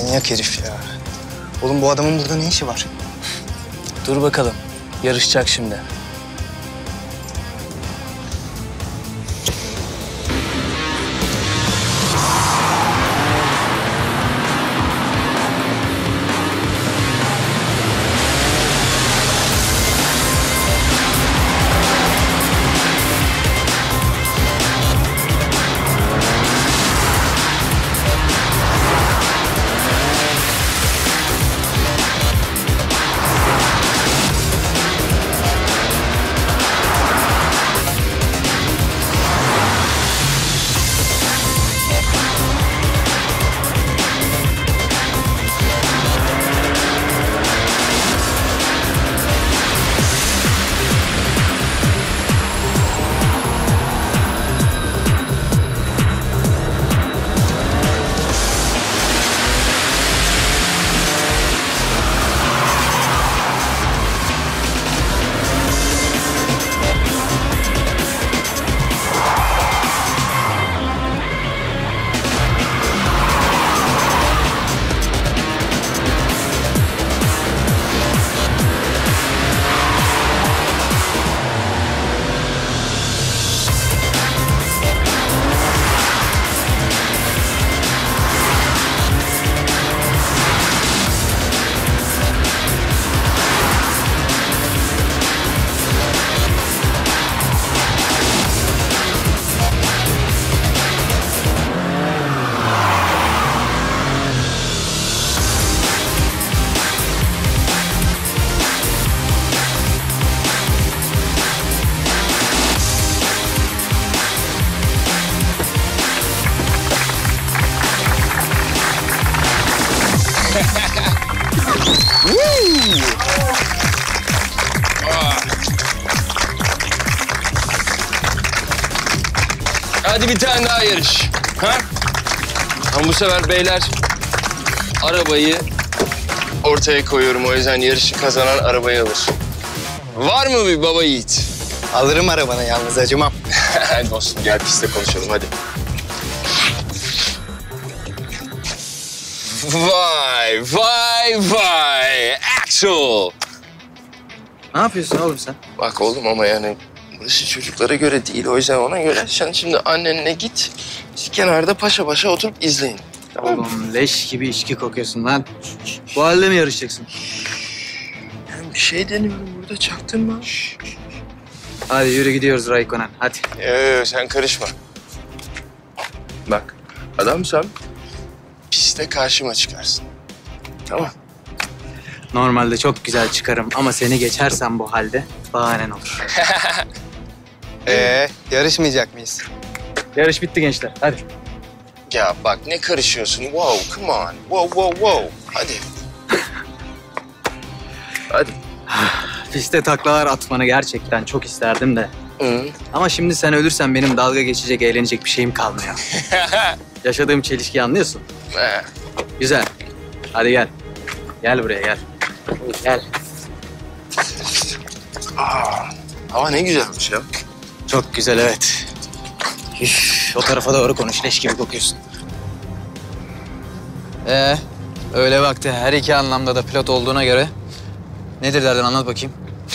Manyak herif ya. Oğlum bu adamın burada ne işi var? Dur bakalım. Yarışacak şimdi. Hadi bir tane daha yarış. Ha? Ama bu sefer beyler arabayı ortaya koyuyorum. O yüzden yarışı kazanan arabayı alır. Var mı bir baba yiğit? Alırım arabanı yalnız, acımam. Dostum gel pistte konuşalım hadi. Vay vay vay. Axel. Ne yapıyorsun oğlum sen? Bak oğlum ama yani burası çocuklara göre değil. O yüzden ona göre sen şimdi annenle git. Siz kenarda paşa paşa oturup izleyin. Tamam mı? Oğlum leş gibi içki kokuyorsun lan. Bu halde mi yarışacaksın? Ben bir şey deniyorum burada, çaktırma. Hadi yürü gidiyoruz Raikkonen, hadi. Sen karışma. Bak adamsan piste karşıma çıkarsın. Tamam. Normalde çok güzel çıkarım ama seni geçersem bu halde bahanen olur. Yarışmayacak mıyız? Yarış bitti gençler, hadi. Ya bak ne karışıyorsun? Wow, come on. Wow. Hadi. Hadi. Piste taklalar atmanı gerçekten çok isterdim de. Hı. Ama şimdi sen ölürsen benim dalga geçecek, eğlenecek bir şeyim kalmıyor. Yaşadığım çelişkiyi anlıyorsun. Güzel. Hadi gel. Gel buraya gel. Gel. Hava ne güzelmiş ya. Çok güzel evet. Üf, o tarafa doğru konuş, leş gibi kokuyorsun. Öyle vakti her iki anlamda da pilot olduğuna göre nedir derdin, anlat bakayım.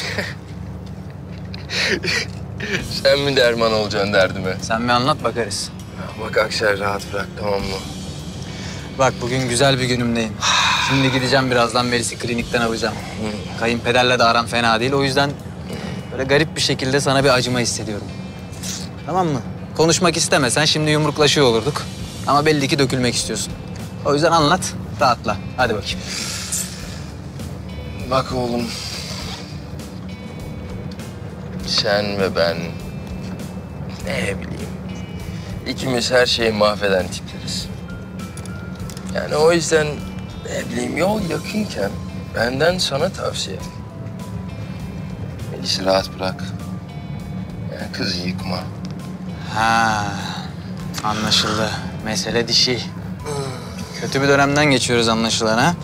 Sen mi derman olacaksın derdime? Sen bir anlat bakarız. Bak Aksel rahat bırak, tamam mı? Bak bugün güzel bir günümdeyim. Şimdi gideceğim birazdan Melis'i klinikten alacağım. Kayınpederle de aram fena değil. O yüzden böyle garip bir şekilde sana bir acıma hissediyorum. Tamam mı? Konuşmak istemesen şimdi yumruklaşıyor olurduk. Ama belli ki dökülmek istiyorsun. O yüzden anlat, rahatla. Hadi bakayım. Bak oğlum. Sen ve ben ne bileyim. İkimiz her şeyi mahveden tipleriz. Yani o yüzden ne bileyim yol yakınken benden sana tavsiye. Melis'i rahat bırak. Yani kızı yıkma. Ha, anlaşıldı. Mesele dişi. Kötü bir dönemden geçiyoruz anlaşılan ha.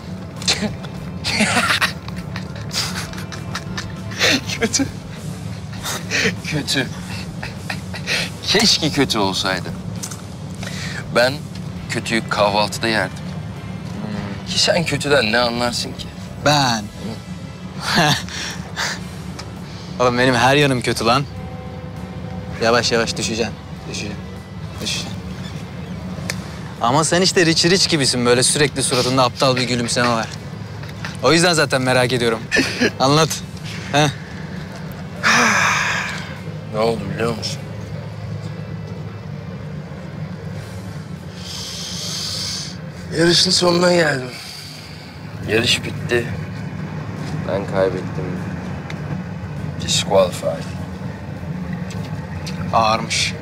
Kötü. Kötü. Keşke kötü olsaydı. Ben kötüyü kahvaltıda yerdim. Ki sen kötüden ne anlarsın ki? Ben. Oğlum benim her yanım kötü lan. Yavaş yavaş düşeceksin. Düşeceksin. Ama sen işte Rich gibisin. Böyle sürekli suratında aptal bir gülümseme var. O yüzden zaten merak ediyorum. Anlat. He? Ne oldu biliyor musun? Yarışın sonuna geldim. Yarış bitti. Ben kaybettim. Disqualified. Ağırmış.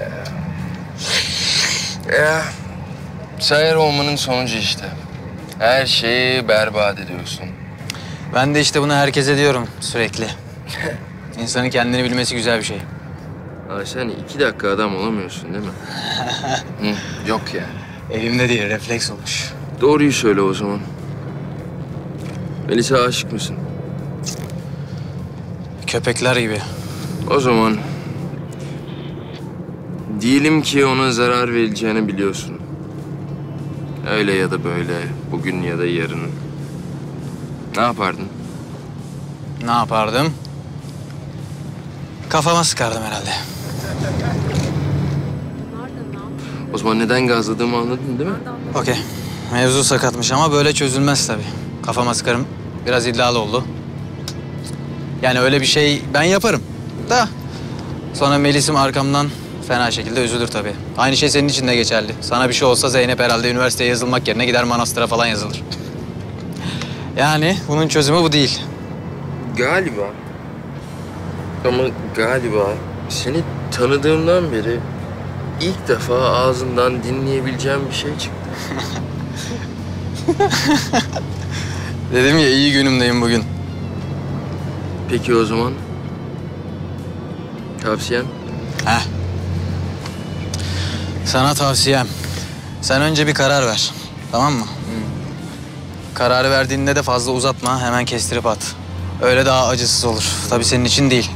Ya, sayar olmanın sonucu işte. Her şeyi berbat ediyorsun. Ben de işte bunu herkese diyorum sürekli. İnsanın kendini bilmesi güzel bir şey. Ama sen 2 dakika adam olamıyorsun değil mi? Hı, yok yani. Elimde değil, refleks olmuş. Doğruyu söyle o zaman. Melis'e aşık mısın? Köpekler gibi. O zaman diyelim ki ona zarar verileceğini biliyorsun. Öyle ya da böyle, bugün ya da yarın. Ne yapardın? Ne yapardım? Kafama sıkardım herhalde. O zaman neden gazladığımı anladın değil mi? Okey. Mevzu sakatmış ama böyle çözülmez tabii. Kafama sıkarım. Biraz iddialı oldu. Yani öyle bir şey ben yaparım. Da sonra Melis'im arkamdan fena şekilde üzülür tabii. Aynı şey senin için de geçerli. Sana bir şey olsa Zeynep herhalde üniversiteye yazılmak yerine gider manastıra falan yazılır. Yani bunun çözümü bu değil. Galiba. Ama galiba seni tanıdığımdan beri ilk defa ağzından dinleyebileceğim bir şey çıktı. Dedim ya iyi günümdeyim bugün. Peki o zaman tavsiyen? Heh. Sana tavsiyem. Sen önce bir karar ver. Tamam mı? Kararı verdiğinde de fazla uzatma. Hemen kestirip at. Öyle daha acısız olur. Tabii senin için değil.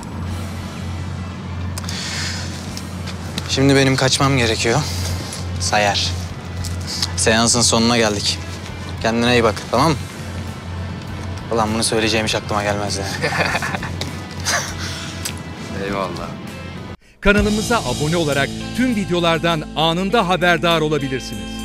Şimdi benim kaçmam gerekiyor. Sayar. Seansın sonuna geldik. Kendine iyi bak, tamam mı? Ulan bunu söyleyeceğim hiç aklıma gelmezdi. Eyvallah. Kanalımıza abone olarak tüm videolardan anında haberdar olabilirsiniz.